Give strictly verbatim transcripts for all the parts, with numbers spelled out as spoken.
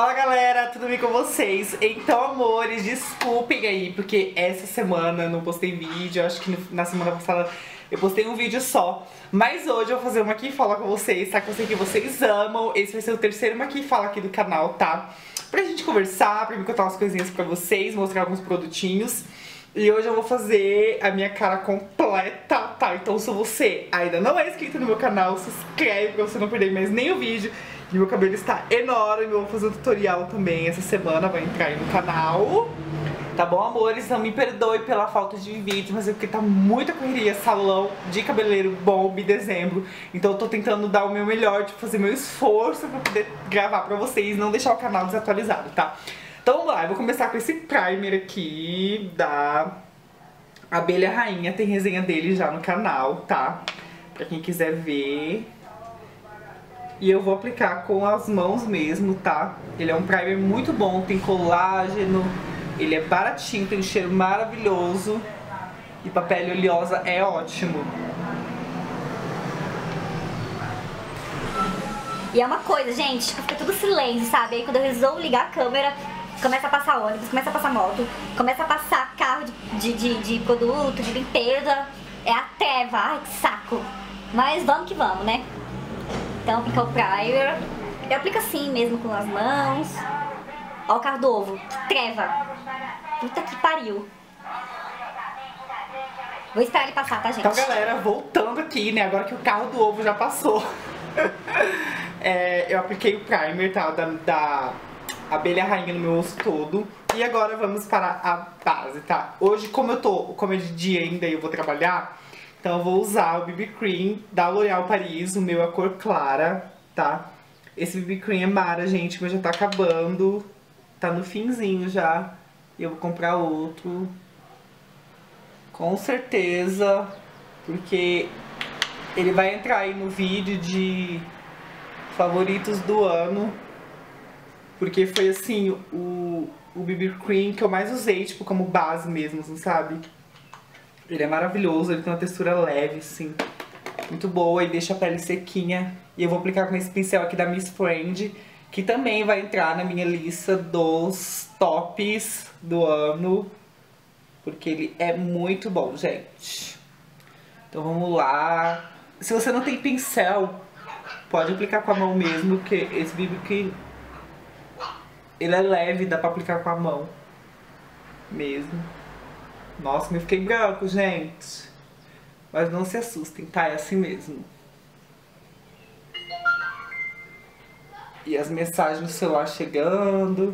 Fala galera, tudo bem com vocês? Então amores, desculpem aí, porque essa semana eu não postei vídeo, acho que na semana passada eu postei um vídeo só. Mas hoje eu vou fazer uma aqui e fala com vocês, tá? Que eu sei que vocês amam, esse vai ser o terceiro uma aqui e fala aqui do canal, tá? Pra gente conversar, pra me contar umas coisinhas pra vocês, mostrar alguns produtinhos. E hoje eu vou fazer a minha cara completa, tá? Então se você ainda não é inscrito no meu canal, se inscreve pra você não perder mais nenhum vídeo. E meu cabelo está enorme, eu vou fazer um tutorial também essa semana, vai entrar aí no canal. Tá bom, amores? Não me perdoe pela falta de vídeo, mas é porque tá muita correria, salão de cabeleireiro bomba em dezembro. Então eu tô tentando dar o meu melhor, tipo, fazer meu esforço pra poder gravar pra vocês e não deixar o canal desatualizado, tá? Então vamos lá, eu vou começar com esse primer aqui da Abelha Rainha, tem resenha dele já no canal, tá? Pra quem quiser ver. E eu vou aplicar com as mãos mesmo, tá? Ele é um primer muito bom, tem colágeno, ele é baratinho, tem um cheiro maravilhoso. E pra pele oleosa é ótimo. E é uma coisa, gente, fica tudo silêncio, sabe? Aí quando eu resolvo ligar a câmera, começa a passar ônibus, começa a passar moto, começa a passar carro de, de, de, de produto, de limpeza. É a treva, ai que saco. Mas vamos que vamos, né? Então aplica o primer, eu aplico assim mesmo com as mãos. Ó o carro do ovo, treva. Puta que pariu. Vou esperar ele passar, tá, gente? Então galera, voltando aqui, né, agora que o carro do ovo já passou. é, eu apliquei o primer, tá, da, da Abelha Rainha no meu rosto todo. E agora vamos para a base, tá? Hoje, como eu tô, como é de dia ainda e eu vou trabalhar, então eu vou usar o B B Cream da L'Oréal Paris, o meu é a cor clara, tá? Esse B B Cream é mara, gente, mas já tá acabando, tá no finzinho já. E eu vou comprar outro, com certeza, porque ele vai entrar aí no vídeo de favoritos do ano. Porque foi assim, o, o B B Cream que eu mais usei, tipo, como base mesmo, assim, sabe? Ele é maravilhoso, ele tem uma textura leve, assim, muito boa e deixa a pele sequinha. E eu vou aplicar com esse pincel aqui da Miss Friend, que também vai entrar na minha lista dos tops do ano, porque ele é muito bom, gente. Então vamos lá. Se você não tem pincel, pode aplicar com a mão mesmo, porque esse B B Cream, ele é leve, dá pra aplicar com a mão mesmo. Nossa, me fiquei branco, gente. Mas não se assustem, tá? É assim mesmo. E as mensagens no celular chegando.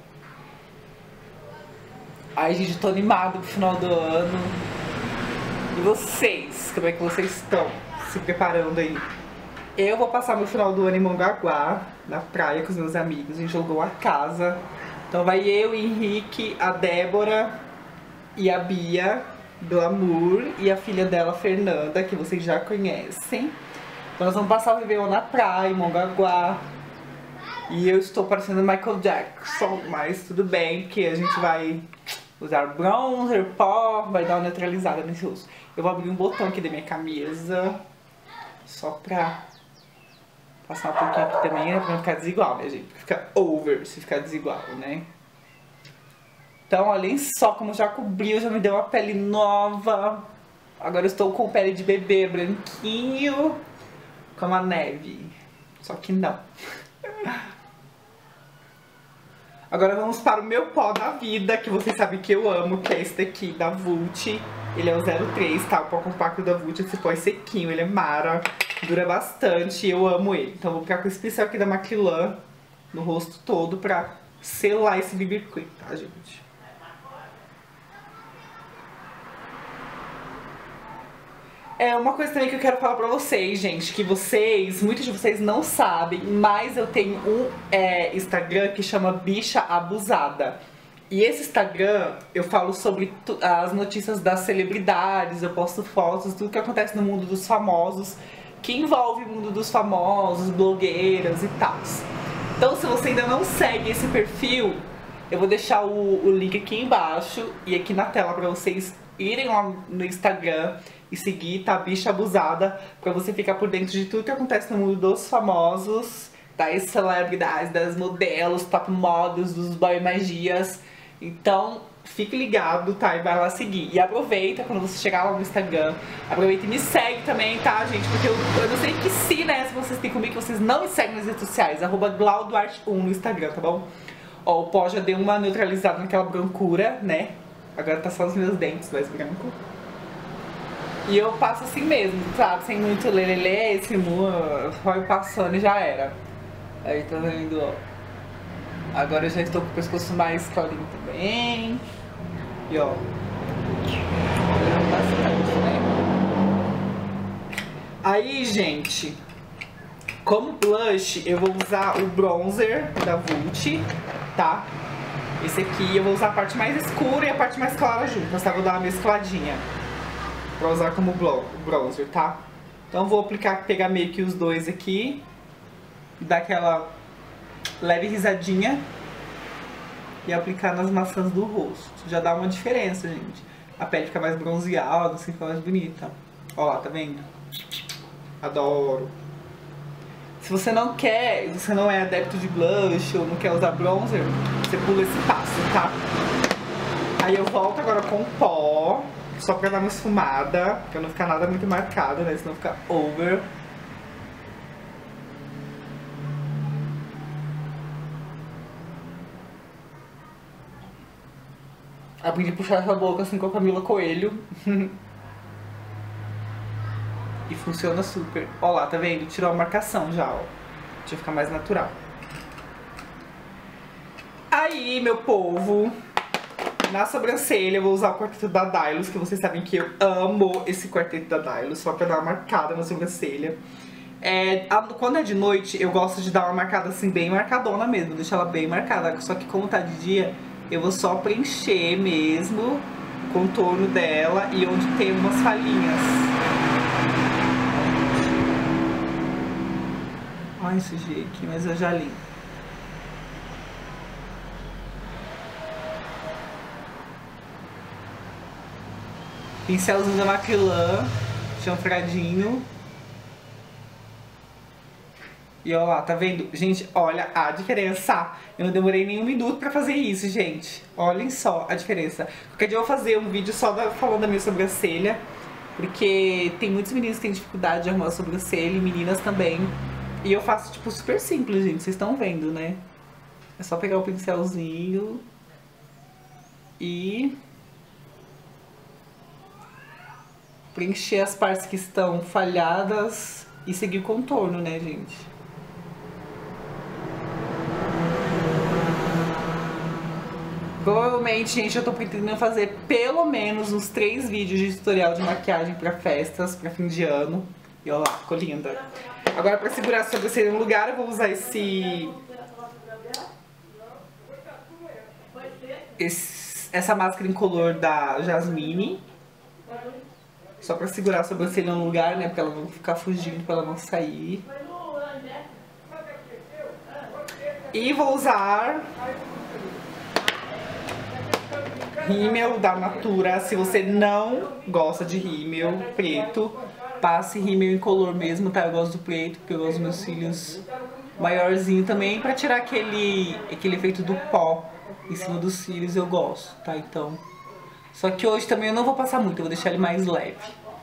Ai, gente, tô animado pro final do ano. E vocês? Como é que vocês estão se preparando aí? Eu vou passar meu final do ano em Mongaguá, na praia com os meus amigos. A gente jogou a casa. Então vai eu, o Henrique, a Débora e a Bia do Amor e a filha dela, Fernanda, que vocês já conhecem. Então nós vamos passar o Réveillon na praia, em Mongaguá. E eu estou parecendo Michael Jackson, mas tudo bem, porque a gente vai usar bronzer, pó, vai dar uma neutralizada nesse rosto. Eu vou abrir um botão aqui da minha camisa, só pra passar um pouquinho aqui também, né, pra não ficar desigual, né, gente? Fica over se ficar desigual, né? Então, olhem só como já cobriu, já me deu uma pele nova. Agora eu estou com pele de bebê, branquinho, como a neve. Só que não. Agora vamos para o meu pó da vida, que vocês sabem que eu amo, que é esse daqui, da Vult. Ele é o zero três, tá? O pó compacto da Vult, esse pó é sequinho, ele é mara, dura bastante e eu amo ele. Então vou ficar com esse pincel aqui da Maquillan no rosto todo pra selar esse B B Cream, tá, gente? É uma coisa também que eu quero falar pra vocês, gente, que vocês, muitos de vocês não sabem, mas eu tenho um é, Instagram que chama Bicha Abusada. E esse Instagram, eu falo sobre as notícias das celebridades, eu posto fotos, tudo que acontece no mundo dos famosos, que envolve o mundo dos famosos, blogueiras e tal. Então se você ainda não segue esse perfil, eu vou deixar o, o link aqui embaixo e aqui na tela pra vocês irem lá no Instagram e seguir, tá? Bicha Abusada, pra você ficar por dentro de tudo que acontece no mundo dos famosos, das celebridades, das modelos, top models, dos boy magias. Então, fique ligado, tá? E vai lá seguir. E aproveita quando você chegar lá no Instagram. Aproveita e me segue também, tá, gente? Porque eu, eu não sei que se, né, se vocês têm comigo, que vocês não me seguem nas redes sociais. Arroba glauduarte um no Instagram, tá bom? Ó, o pó já deu uma neutralizada naquela brancura, né? Agora tá só os meus dentes mais branco. E eu passo assim mesmo, sabe? Sem muito lelele, esse muro, vai passando e já era. Aí tá vendo, ó. Agora eu já estou com o pescoço mais clarinho também. E ó, bastante, né? Aí, gente, como blush, eu vou usar o bronzer da Vult, tá? Esse aqui eu vou usar a parte mais escura e a parte mais clara juntas, tá? Vou dar uma mescladinha pra usar como bronzer, tá? Então vou aplicar, pegar meio que os dois aqui, dar aquela leve risadinha e aplicar nas maçãs do rosto. Já dá uma diferença, gente. A pele fica mais bronzeada, assim, fica mais bonita. Ó lá, tá vendo? Adoro. Se você não quer, se você não é adepto de blush ou não quer usar bronzer, você pula esse passo, tá? Aí eu volto agora com pó, só pra dar uma esfumada, pra não ficar nada muito marcado, né? Senão fica over. Aprendi a puxar essa boca assim com a Camila Coelho. E funciona super. Ó lá, tá vendo? Tirou a marcação já, ó. Deixa eu ficar mais natural. Aí, meu povo, na sobrancelha eu vou usar o quarteto da Dylos, que vocês sabem que eu amo esse quarteto da Dylos, só pra dar uma marcada na sobrancelha. É, a, quando é de noite, eu gosto de dar uma marcada assim, bem marcadona mesmo, deixar ela bem marcada. Só que como tá de dia, eu vou só preencher mesmo o contorno dela e onde tem umas falhinhas. Ai, sujei aqui, mas eu já limpo. Pincelzinho da Macrylan, chanfradinho. E ó lá, tá vendo? Gente, olha a diferença. Eu não demorei nem um minuto pra fazer isso, gente. Olhem só a diferença. Qualquer dia eu vou fazer um vídeo só da, falando da minha sobrancelha. Porque tem muitos meninos que têm dificuldade de arrumar a sobrancelha e meninas também. E eu faço, tipo, super simples, gente. Vocês estão vendo, né? É só pegar o pincelzinho e preencher as partes que estão falhadas e seguir o contorno, né, gente? Provavelmente, gente, eu tô pretendendo fazer pelo menos uns três vídeos de tutorial de maquiagem pra festas, pra fim de ano. E olha lá, ficou linda. Agora, pra segurar a sobrancelha no lugar, eu vou usar esse... esse essa máscara incolor da Jasmine. Só pra segurar a sobrancelha no lugar, né? Pra ela não ficar fugindo, pra ela não sair. E vou usar rímel da Natura. Se você não gosta de rímel preto, passe rímel incolor mesmo, tá? Eu gosto do preto, porque eu gosto dos meus cílios maiorzinho também, pra tirar aquele, aquele efeito do pó em cima dos cílios, eu gosto, tá? Então, só que hoje também eu não vou passar muito, eu vou deixar ele mais leve.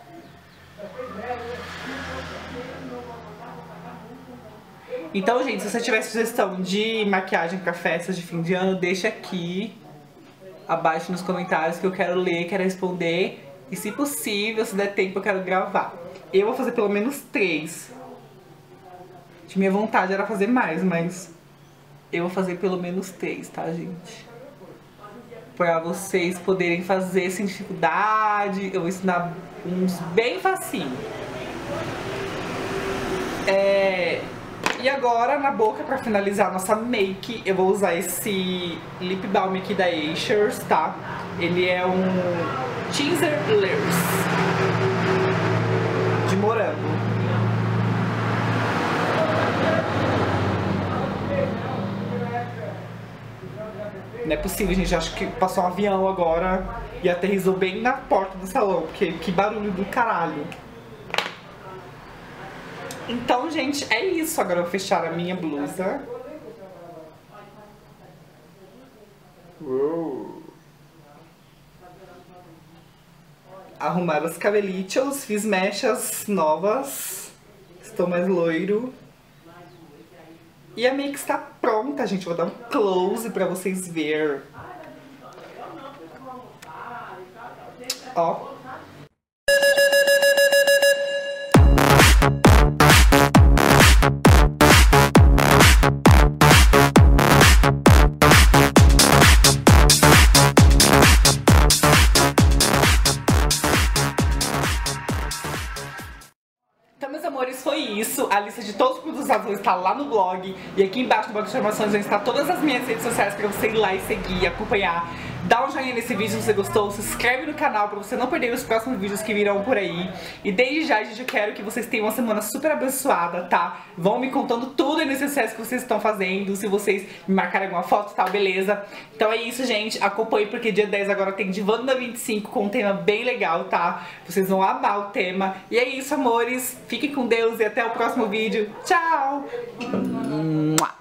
Então, gente, se você tiver sugestão de maquiagem pra festas de fim de ano, deixa aqui abaixo nos comentários que eu quero ler, quero responder. E se possível, se der tempo, eu quero gravar. Eu vou fazer pelo menos três. De minha vontade era fazer mais, mas eu vou fazer pelo menos três, tá, gente? Pra vocês poderem fazer sem dificuldade. Eu vou ensinar uns bem facinho. É... E agora, na boca, pra finalizar a nossa make, eu vou usar esse lip balm aqui da Ashers, tá? Ele é um Teaser Layers de morango. Não é possível, gente. Acho que passou um avião agora e aterrissou bem na porta do salão, porque que barulho do caralho. Então, gente, é isso. Agora eu vou fechar a minha blusa. Uou. Arrumar os cabelitos, fiz mechas novas. Estou mais loiro. E a make está pronta, gente. Vou dar um close pra vocês verem. Ó. Então, meus amores, foi isso. A lista de todos os produtos usados vai estar lá no blog. E aqui embaixo no box de informações vai estar todas as minhas redes sociais pra você ir lá e seguir, acompanhar. Dá um joinha nesse vídeo se você gostou, se inscreve no canal pra você não perder os próximos vídeos que virão por aí. E desde já, gente, eu quero que vocês tenham uma semana super abençoada, tá? Vão me contando tudo aí nos sucesso que vocês estão fazendo, se vocês me marcarem alguma foto e tal, beleza? Então é isso, gente. Acompanhe porque dia dez agora tem Divanda vinte e cinco com um tema bem legal, tá? Vocês vão amar o tema. E é isso, amores. Fiquem com Deus e até o próximo vídeo. Tchau!